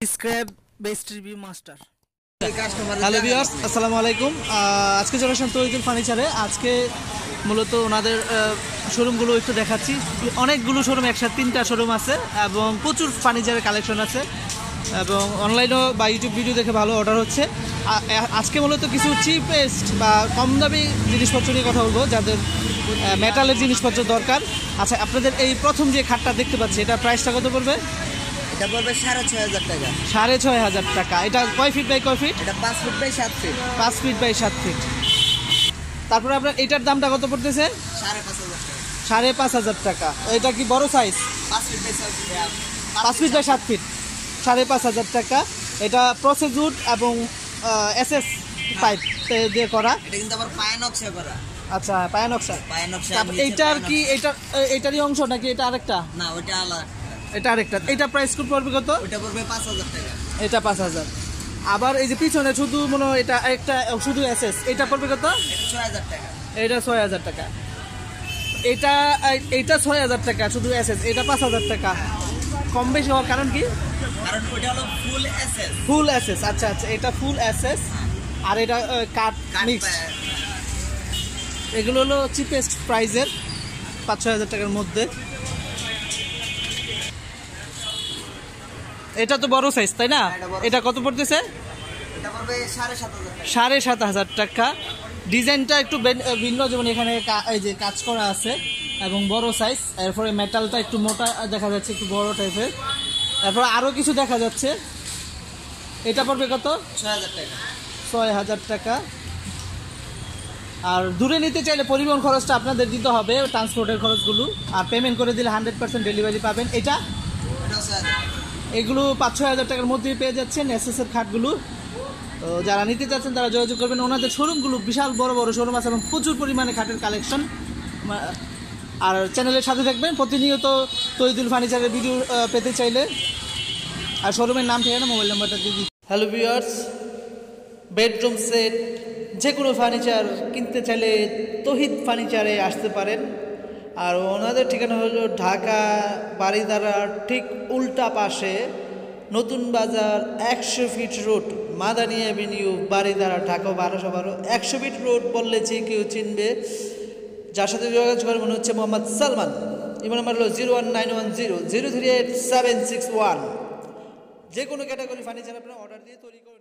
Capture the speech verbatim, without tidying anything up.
Scrap best review master. Hello viewers, আসসালামু আলাইকুম। আজকে চলে আসলাম তহিদুল ফার্নিচারে। আজকে মূলত ওনাদের শোরুমগুলো একটু দেখাচ্ছি। অনেকগুলো শোরুম, একসাথে তিনটা শোরুম আছে এবং প্রচুর ফার্নিচারের কালেকশন আছে এবং অনলাইনেও বা ইউটিউব ভিডিও দেখে ভালো অর্ডার হচ্ছে। আজকে মূলত কিছু চিপেস্ট বা কম দামি জিনিসপত্র নিয়ে কথা বলবো, যাদের মেটালের জিনিসপত্র দরকার। আচ্ছা, আপনাদের এই প্রথম যে খাটটা দেখতে পাচ্ছি, এটা প্রাইসটা কত পড়বে? এটা পড়বে সাড়ে ছয় হাজার টাকা। সাড়ে ছয় হাজার টাকা। এটা কয় ফিট বাই কয় ফিট? এটা পাঁচ ফিট বাই সাত ফিট। পাঁচ ফিট বাই সাত ফিট। তারপরে আপনার এটার দামটা কত পড়তেছে? সাড়ে পাঁচ হাজার টাকা। সাড়ে পাঁচ হাজার টাকা। এটা কি বড় সাইজ? পাঁচ ফিট বাই সাত ফিট। পাঁচ ফিট বাই সাত ফিট, সাড়ে পাঁচ হাজার টাকা। এটা প্রসেস উড এবং এস এস পাইপ দিয়ে করা। এটা কিন্তু আবার পায়া নকশা করা। আচ্ছা, পায়া নকশা। পায়া নকশা। এইটার কি এটা এটারই অংশ নাকি এটা আরেকটা? না, ওটা আলাদা। এটা আরেকটা। এটা প্রাইস কত পড়বে? কত? ওটা পড়বে পাঁচ হাজার টাকা। এটা পাঁচ হাজার। আবার এই যে পিছনে শুধু মনে হয় এটা একটা শুধু এস এস, এটা পড়বে কত? এটা ছয় হাজার টাকা। এটা ছয় হাজার টাকা। এটা এইটা ছয় হাজার টাকা শুধু এস এস, এটা পাঁচ হাজার টাকা। কম বেশি হওয়ার কারণ কি? কারণ ওটা হলো full SS. Full S S. আচ্ছা আচ্ছা, এটা ফুল এস এস আর এটা কাট মিক্স। এগুলো হলো চিপেস্ট প্রাইজের, পাঁচ ছয় হাজার টাকার মধ্যে। এটা তো বড় সাইজ, তাই না? এটা কত পড়তেছে? এটা পড়বে সাড়ে সাত হাজার টাকা। সাড়ে সাত হাজার টাকা। ডিজাইনটা একটু ভিন্ন, যেমন এখানে এই যে কাজ করা আছে এবং বড় সাইজ। এরপরে মেটালটা একটু মোটা দেখা যাচ্ছে, একটু বড় টাইপের। তারপরে আরও কিছু দেখা যাচ্ছে। এটা পড়বে কত? ছয় হাজার টাকা। ছয় হাজার টাকা। আর দূরে নিতে চাইলে পরিবহন খরচটা আপনাদের দিতে হবে, ট্রান্সপোর্টের খরচগুলো। আর পেমেন্ট করে দিলে হান্ড্রেড পার্সেন্ট ডেলিভারি পাবেন। এটা এগুলো পাঁচ ছয় হাজার টাকার মধ্যেই পেয়ে যাচ্ছেন এস এস এর খাটগুলো। তো যারা নিতে চাচ্ছেন তারা যোগাযোগ করবেন। ওনাদের শোরুমগুলো বিশাল বড় বড় শোরুম আছে এবং প্রচুর পরিমাণে খাটের কালেকশন। আর চ্যানেলের সাথে থাকবেন প্রতিনিয়ত তহিদুল ফার্নিচারের ভিডিও পেতে চাইলে। আর শোরুমের নাম ঠিকানা, মোবাইল নাম্বারটা দিয়ে দিই। হ্যালো ভিউয়ার্স, বেডরুম সেট যে কোনো ফার্নিচার কিনতে চাইলে তহিদ ফার্নিচারে আসতে পারেন। আর ওনাদের ঠিকানা হলো ঢাকা বারিধারার ঠিক উল্টা পাশে, নতুন বাজার একশো feet road, Madani avenue, Baridhara, Dhaka বারোশো বারো। একশো ফিট রোড বললে যে কেউ চিনবে। যার সাথে যোগাযোগ করে মনে হচ্ছে মোহাম্মদ সালমান। ইমো নাম্বার হলো zero one nine one zero zero three eight seven six one. যে কোনো ক্যাটাগরি ফার্নিচার আপনারা অর্ডার দিয়ে তৈরি